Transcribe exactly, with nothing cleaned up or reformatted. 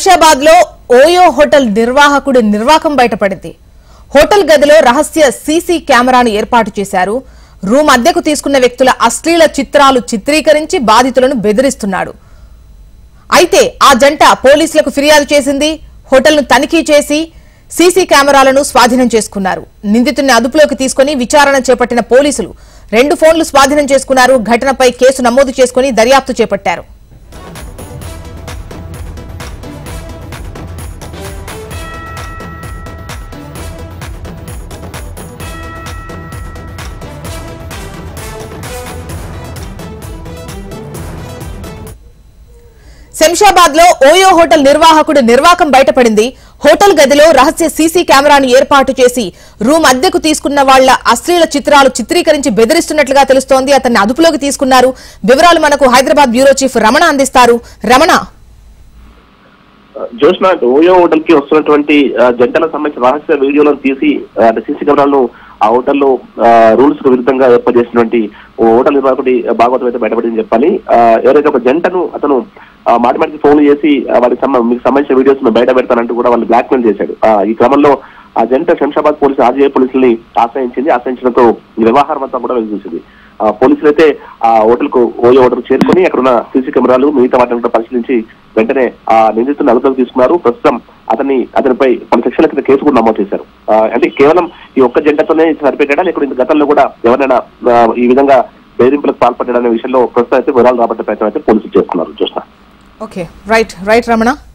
శంషాబాద్ లో OYO hotel నిర్వాహకుడి నిర్వాకం బయటపడింది. Hotel గదిలో రహస్య సీసీ కెమెరాను ఏర్పాటు చేశారు. రూమ్ అద్దెకు తీసుకున్న వ్యక్తుల అశ్లీల చిత్రాలు చిత్రీకరించి బాధితులను బెదిరిస్తున్నాడు. అయితే ఆ జంట పోలీసులకు ఫిర్యాదు చేసింది. హోటల్ను తనిఖీ చేసి సీసీ కెమెరాలను స్వాధీనం చేసుకున్నారు. నిందితుడిని అదుపులోకి తీసుకుని విచారణ చేపట్టిన పోలీసులు రెండు ఫోన్లు స్వాధీనం చేసుకున్నారు. ఘటనపై కేసు నమోదు చేసుకుని దర్యాప్తు చేపట్టారు. శంషాబాద్ లో ఓయో హోటల్ నిర్వాహకుడి నిర్వాకం బయటపడింది. హోటల్ గదిలో రహస్య సీసీ కెమెరాను ఏర్పాటు చేసి రూమ్ అద్దెకు తీసుకున్న వాళ్ల అశ్లీల చిత్రాలు చిత్రీకరించి బెదిరిస్తున్నట్లుగా తెలుస్తోంది. అతన్ని అదుపులోకి తీసుకున్నారు. వివరాలు మనకు హైదరాబాద్ బ్యూరో చీఫ్ రమణ అందిస్తారు. రమణ, జోష్నా, ఓయో హోటల్ కి వస్తున్నటువంటి జంటలకు సంబంధించిన రహస్య వీడియోలను తీసి సీసీ కెమెరాలను ఆ హోటల్లో రూల్స్ కు విరుద్ధంగా ఏర్పాటు చేసినటువంటి ఓ హోటల్ నిర్వాహకుడి భాగవతం అయితే బయటపడిందని చెప్పాలి. ఎవరైతే ఒక జంటను అతను మాటి మాటికి ఫోన్ చేసి వారికి మీకు సంబంధించిన వీడియోస్ బయట పెడతానంటూ కూడా వాళ్ళు బ్లాక్ మెయిల్ చేశాడు. ఈ క్రమంలో ఆ జంట శంషాబాద్ పోలీసు ఆర్జీఐ పోలీసుల్ని ఆశ్రయించింది. ఆశ్రయించడంతో వ్యవహారం అంతా కూడా వెలిచూసింది. పోలీసులు అయితే ఆ హోటల్ కు ఓయో హోటల్ చేరుకుని అక్కడున్న సీసీ కెమెరాలు మిగతా వాటిని కూడా పరిశీలించి వెంటనే ఆ నిందితుడిని అదుపులోకి తీసుకున్నారు. ప్రస్తుతం అతన్ని అతనిపై పలు సెక్షన్ల కింద కేసు కూడా నమోదు చేశారు. అంటే కేవలం ఈ ఒక్క జంటతోనే సరిపెట్టాడా లేకపోతే గతంలో కూడా ఎవరైనా ఈ విధంగా బెదిరింపులకు పాల్పడ్డాడనే విషయంలో ప్రస్తుతం అయితే వివరాలు రాబట్టే ప్రయత్నం అయితే పోలీసులు చేస్తున్నారు. చూస్తున్నారు. Okay, right right Ramana.